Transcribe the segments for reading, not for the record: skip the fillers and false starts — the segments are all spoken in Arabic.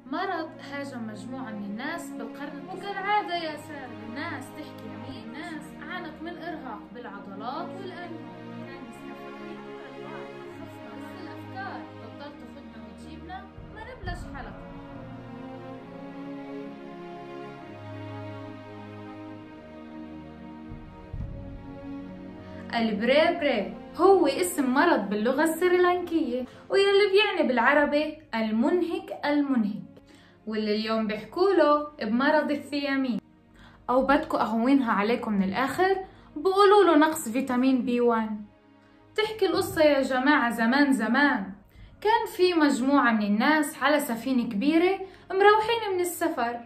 مرض هاجم مجموعة من الناس بالقرن، وكالعادة يا سارة الناس تحكي يمين، الناس عانت من إرهاق بالعضلات والقلب، كان يستفيد البعض خفة، بس الأفكار بتضل تاخدنا وتجيبنا. ما نبلش حلقة. البريبري هو اسم مرض باللغة السريلانكية، ويلي بيعني بالعربي المنهك المنهك، واللي اليوم بيحكوله بمرض الثيامين، أو بدكو أهونها عليكم من الآخر بقولوا له نقص فيتامين B1. تحكي القصة يا جماعة زمان زمان كان في مجموعة من الناس على سفينة كبيرة مروحين من السفر.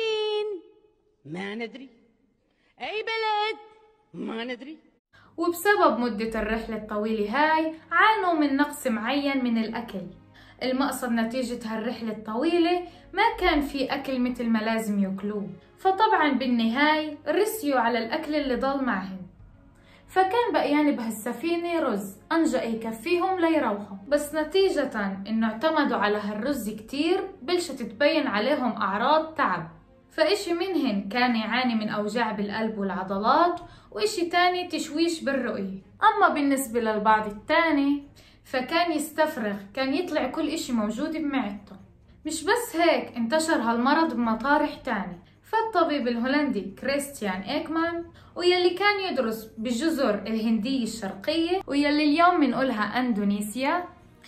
ما ندري أي بلد ما ندري، وبسبب مدة الرحلة الطويلة هاي عانوا من نقص معين من الأكل. المقصد نتيجة هالرحلة الطويلة ما كان في أكل مثل ما لازم ياكلوه، فطبعا بالنهاية رسيوا على الأكل اللي ضل معهم. فكان بقيان بهالسفينة رز أنجأ يكفيهم ليروحوا، بس نتيجة إنه اعتمدوا على هالرز كتير بلشت تبين عليهم أعراض تعب. فإشي منهن كان يعاني من أوجاع بالقلب والعضلات، وإشي تاني تشويش بالرؤية. أما بالنسبة للبعض التاني فكان يستفرغ، كان يطلع كل إشي موجود بمعدته. مش بس هيك، انتشر هالمرض بمطارح تاني. فالطبيب الهولندي كريستيان إيكمان، ويلي كان يدرس بالجزر الهندية الشرقية ويلي اليوم منقولها أندونيسيا،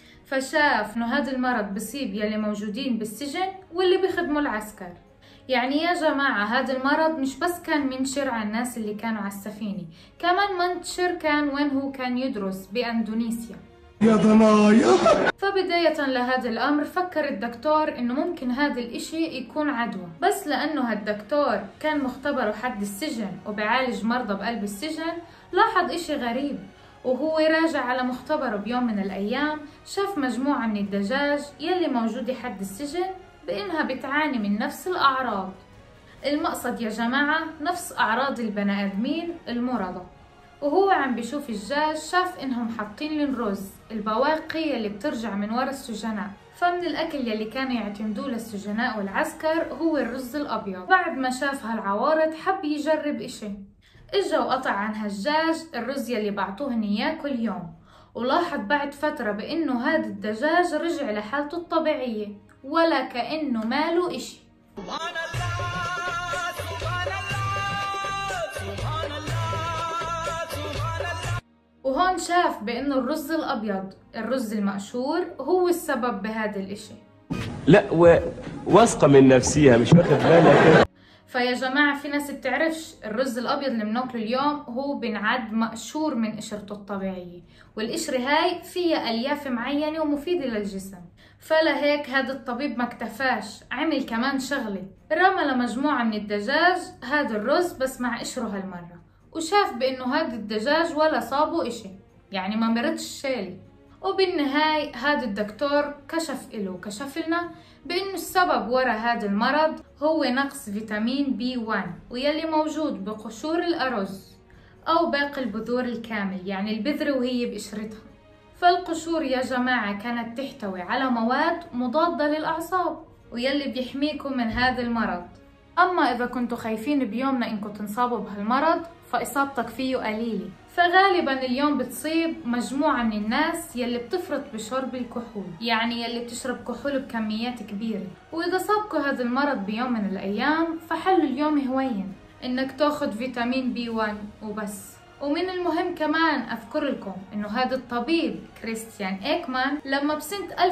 فشاف إنه هذا المرض بصيب يلي موجودين بالسجن واللي بيخدموا العسكر. يعني يا جماعة هذا المرض مش بس كان منشر على الناس اللي كانوا على السفينة، كمان منتشر كان وين هو كان يدرس بأندونيسيا. يا ضنايا. فبداية لهذا الأمر فكر الدكتور إنه ممكن هذا الإشي يكون عدوى، بس لأنه هالدكتور كان مختبره حد السجن وبيعالج مرضى بقلب السجن، لاحظ إشي غريب. وهو راجع على مختبره بيوم من الأيام شاف مجموعة من الدجاج يلي موجودة حد السجن بإنها بتعاني من نفس الأعراض. المقصد يا جماعة نفس أعراض البني آدمين المرضى. وهو عم بيشوف الدجاج شاف إنهم حاطين الرز البواقي اللي بترجع من ورا السجناء، فمن الأكل يلي كانوا يعتمدوه للسجناء والعسكر هو الرز الأبيض. بعد ما شاف هالعوارض حب يجرب إشي، إجا وقطع عن هالدجاج الرز يلي بعطوهن إياه كل يوم، ولاحظ بعد فترة بإنه هذا الدجاج رجع لحالته الطبيعية ولا كأنه ماله إشي. سبحان الله سبحان الله سبحان الله سبحان الله. وهون شاف بإنه الرز الأبيض الرز المقشور هو السبب بهذا الإشي. لا واثقة من نفسيها مش واخد بالها. فيا جماعة في ناس بتعرفش الرز الأبيض اللي بناكله اليوم هو بنعد مقشور من قشرته الطبيعية، والقشرة هاي فيها ألياف معينة ومفيدة للجسم. فلهيك هذا الطبيب ما اكتفاش، عمل كمان شغلة، رمى لمجموعة من الدجاج هذا الرز بس مع قشره هالمرة، وشاف بأنه هذا الدجاج ولا صابه إشي، يعني ما مرضش شيلي. وبالنهاية هذا الدكتور كشف لنا بأنه السبب وراء هذا المرض هو نقص فيتامين B1 ويلي موجود بقشور الأرز أو باقي البذور الكامل، يعني البذرة وهي بقشرتها. فالقشور يا جماعة كانت تحتوي على مواد مضادة للأعصاب ويلي بيحميكم من هذا المرض. أما إذا كنتوا خايفين بيومنا إنكم تنصابوا بهالمرض فإصابتك فيه قليلة، فغالبا اليوم بتصيب مجموعة من الناس يلي بتفرط بشرب الكحول، يعني يلي بتشرب كحول بكميات كبيرة. وإذا صابكوا هذا المرض بيوم من الأيام فحلوا اليوم هوين إنك تاخد فيتامين B1 وبس. ومن المهم كمان أذكر لكم إنه هذا الطبيب كريستيان إيكمان لما بسنة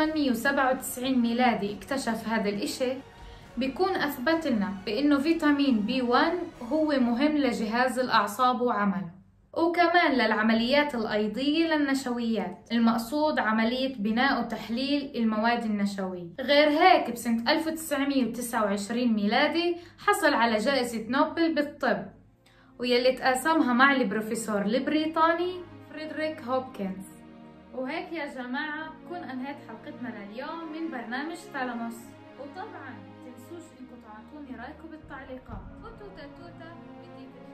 1897 ميلادي اكتشف هذا الإشي، بيكون أثبت لنا بإنه فيتامين B1 هو مهم لجهاز الأعصاب وعمله، وكمان للعمليات الأيضية للنشويات، المقصود عملية بناء وتحليل المواد النشوية. غير هيك بسنة 1929 ميلادي حصل على جائزة نوبل بالطب، ويلي تقاسمها مع البروفيسور البريطاني فريدريك هوبكنز. وهيك يا جماعة كون أنهيت حلقتنا لليوم من برنامج ثالاموس. وطبعا تنسوش انكم تعطوني رايكم بالتعليقات. وتوتا توتا بدي